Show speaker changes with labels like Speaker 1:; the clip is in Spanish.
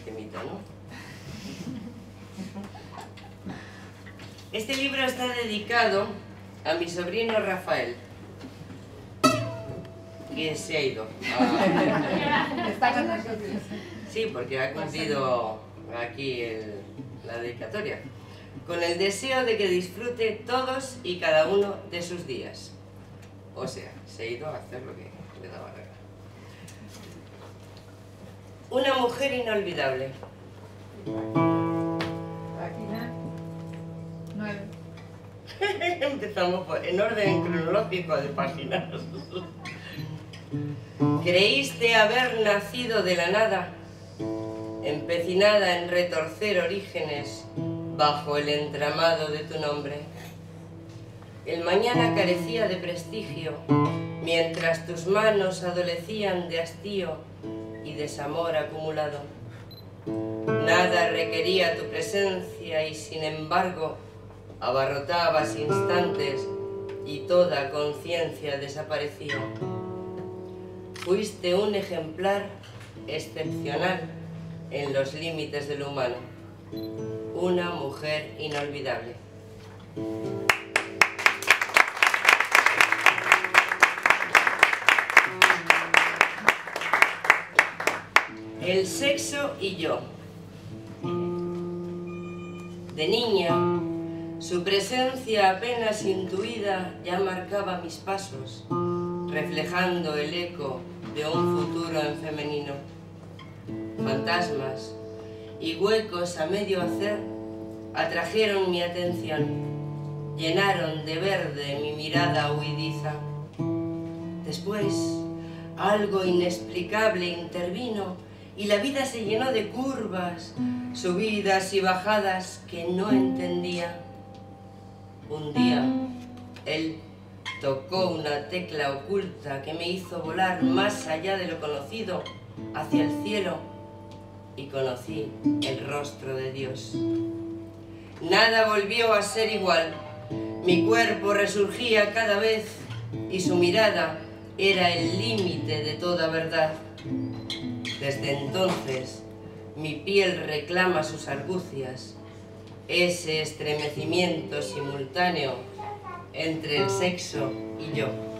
Speaker 1: temita, ¿no? Este libro está dedicado a mi sobrino Rafael, que se ha ido.
Speaker 2: Está con nosotros.
Speaker 1: Sí, porque ha cumplido aquí la dedicatoria. Con el deseo de que disfrute todos y cada uno de sus días. O sea, se ha ido a hacer lo que le daba la gana. Una mujer inolvidable.
Speaker 2: Página 9.
Speaker 1: Empezamos en orden cronológico de páginas. Creíste haber nacido de la nada, empecinada en retorcer orígenes bajo el entramado de tu nombre. El mañana carecía de prestigio, mientras tus manos adolecían de hastío y desamor acumulado. Nada requería tu presencia y, sin embargo, abarrotabas instantes y toda conciencia desapareció. Fuiste un ejemplar excepcional en los límites de lo humano. Una mujer inolvidable. El sexo y yo. De niña, su presencia apenas intuida ya marcaba mis pasos, reflejando el eco de un futuro en femenino. Fantasmas y huecos a medio hacer atrajeron mi atención, llenaron de verde mi mirada huidiza. Después, algo inexplicable intervino y la vida se llenó de curvas, subidas y bajadas que no entendía. Un día, él tocó una tecla oculta que me hizo volar más allá de lo conocido, hacia el cielo, y conocí el rostro de Dios. Nada volvió a ser igual. Mi cuerpo resurgía cada vez y su mirada era el límite de toda verdad. Desde entonces, mi piel reclama sus argucias, ese estremecimiento simultáneo entre el sexo y yo.